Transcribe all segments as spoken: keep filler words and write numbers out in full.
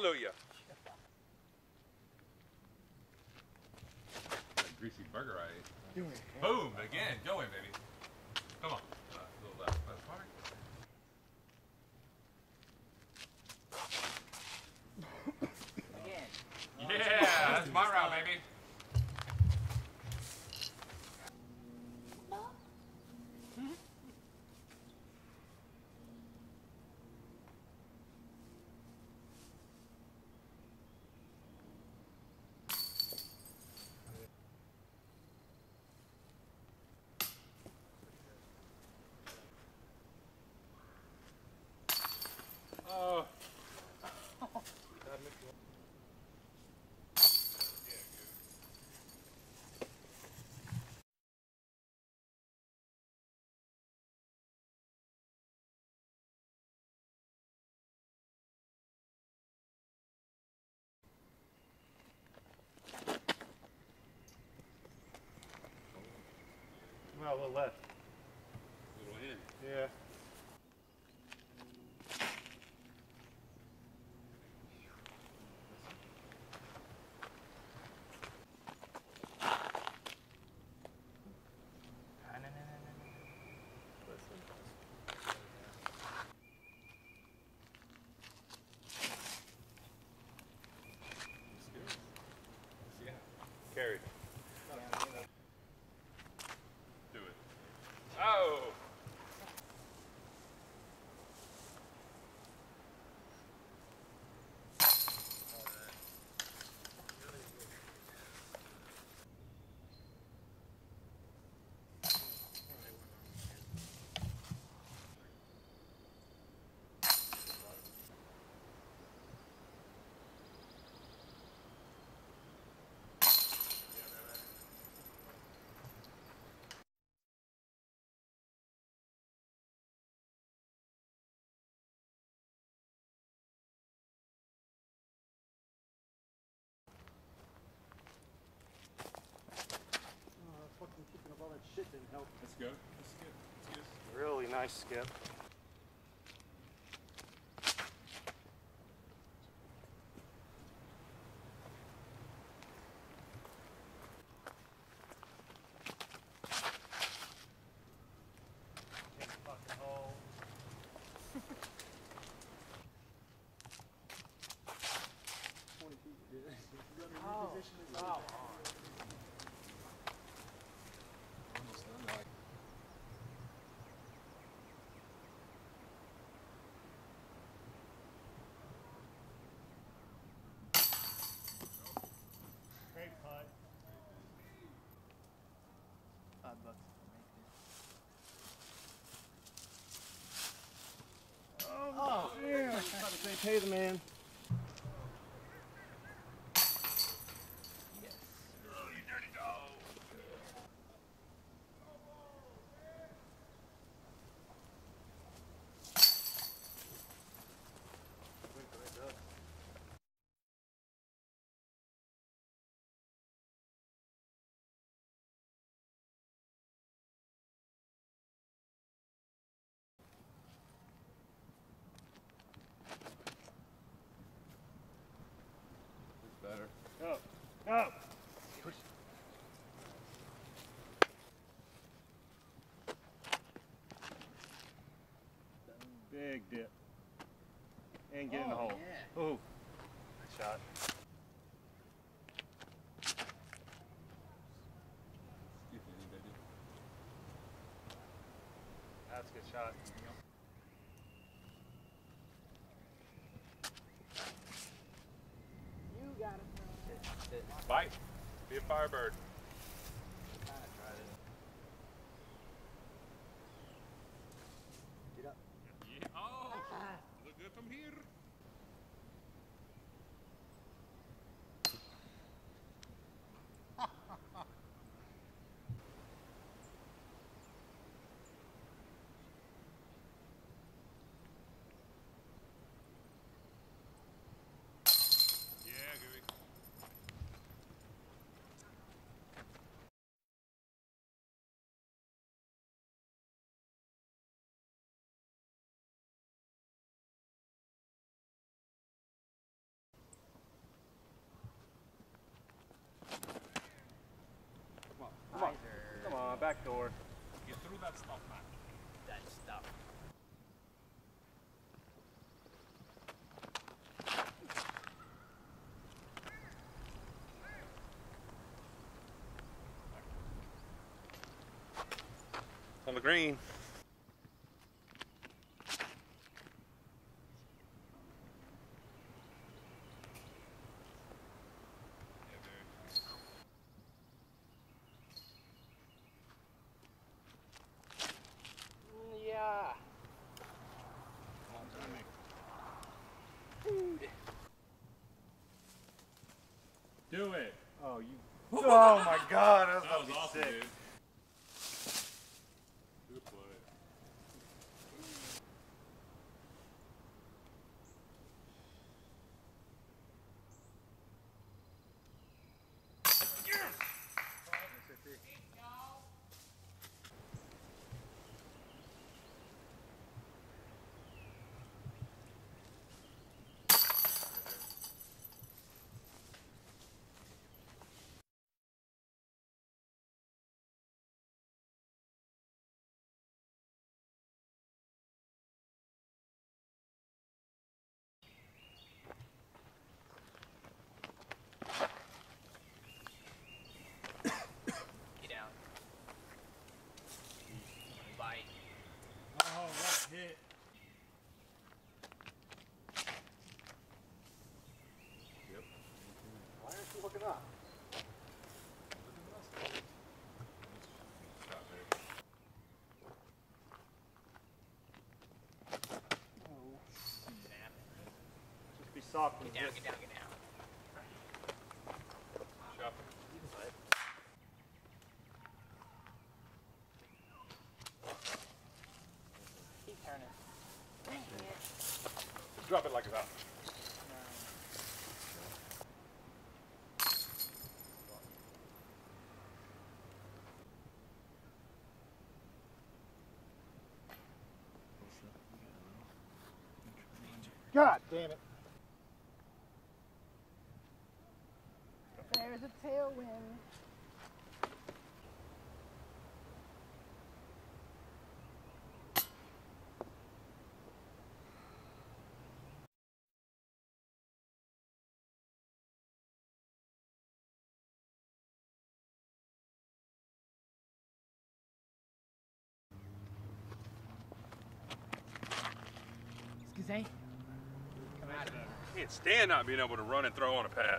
Hallelujah. That greasy burger I ate. Boom! Again. Go in, baby. Come on. Uh, a little left. That's fine. Again. Yeah, that's my route, baby. Oh. Well, a little left. A little in. Yeah. Yeah. Carried. Do it. Oh! Fucking kicking up all that shit didn't help. Let's go. Let's skip. Let's get Really nice skip. In the fucking hole. twenty feet, dude. Oh. Oh. Great putt. Five bucks. Oh, yeah. I was about to say, pay the man. Yes. Oh, you dirty dog. Better. Go. Go. Big dip. And get in the Oh, hole. yeah. Ooh. Good shot. Skip in, baby. That's a good shot. You got it. Bite. Be a firebird. Kind of tried it. Get up. Yeah. Oh! Look good from here. Yeah, Gooey. back door. Get through that stuff, man. That stuff. On the green. Yeah. Dude. Do it. Oh, you. Oh my God, that was, That was be awesome, sick. dude. Good play. Get down. Bite. Oh, that hit. Yep. Why aren't you looking up? Shot, baby. Snap. Just be soft and Get down, hit. get down, get down. Shot. Keep turning. Dang it. Drop it like it's out. God damn it. There's a tailwind. Excuse me. Come out of here. Can't stand not being able to run and throw on a pad.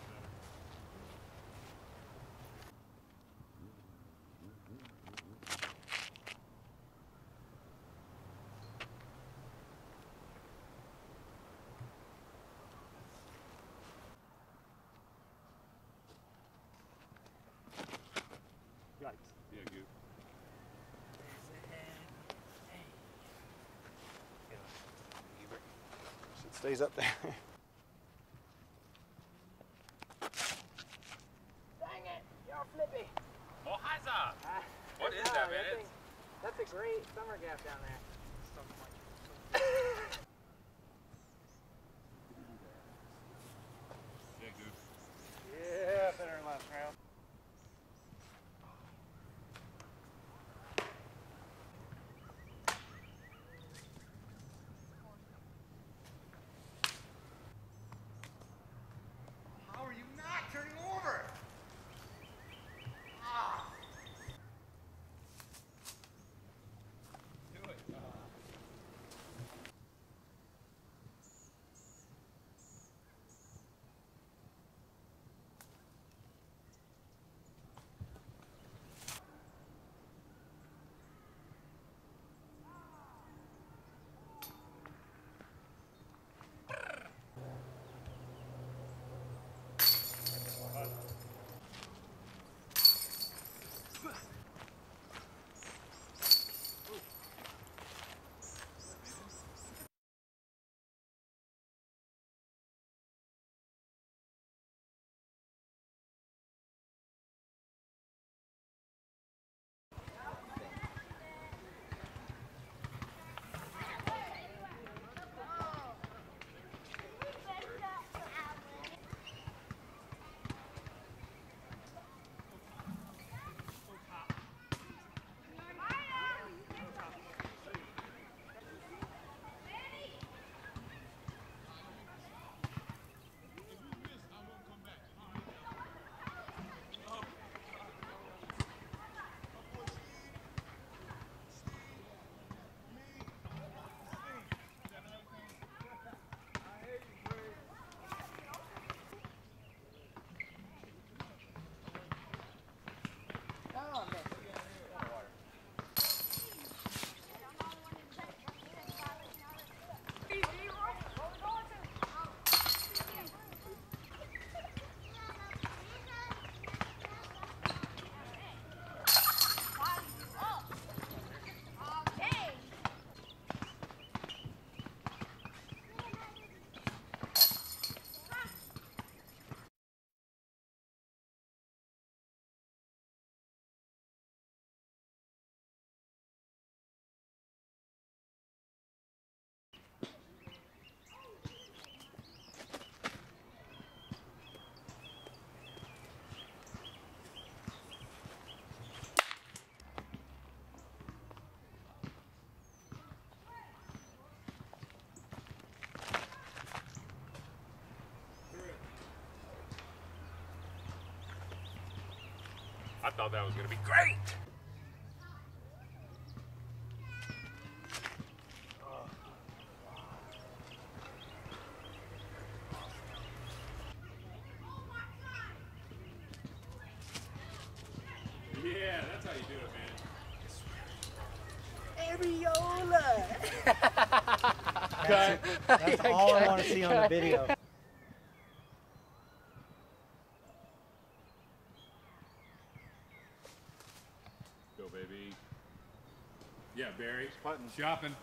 Yikes. Yeah, good. Shit stays up there. Dang it. You're flippy. Mohaza! Ah, What is no, that, man? thing- That's a great summer gap down there. Yeah, good. Yeah, better than last round. How are you not turning over? Do it. I thought that was gonna be great. Yeah, that's how you do it, man. Areola. That's, that's all I want to see on the video. Go, baby. Yeah, Barry. Putting. Shopping.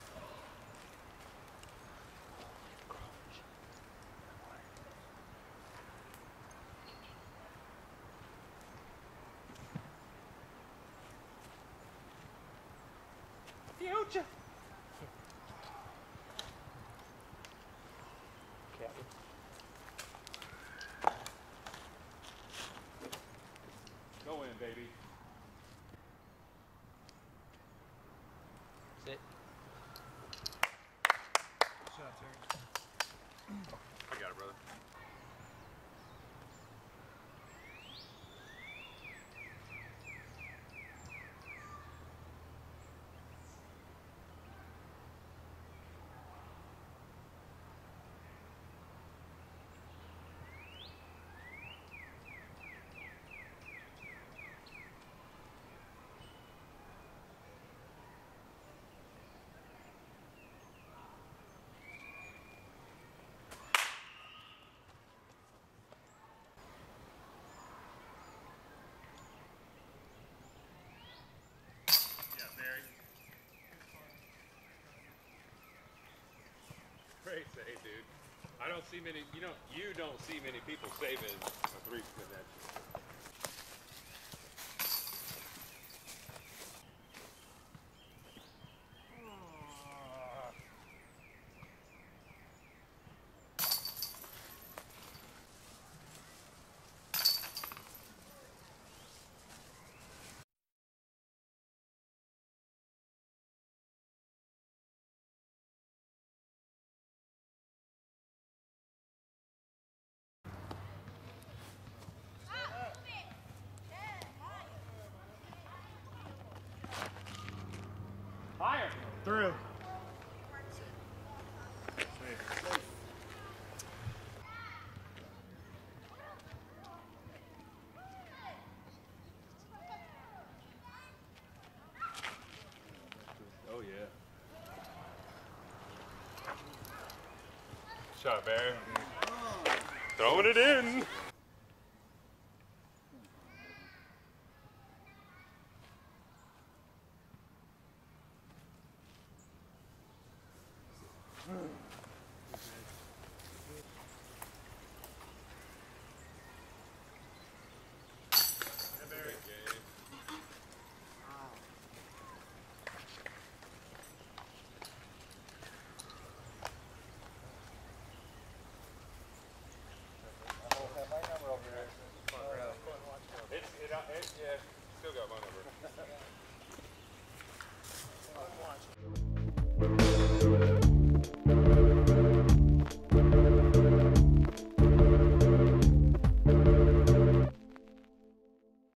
Future. Go in, baby. Sit. I got it, brother. Great save, dude. I don't see many, you know, you don't see many people saving a three connection. Higher. Through. Oh, yeah. Shot, Barry. Throwing it in. It's, it, it, yeah, still got my number.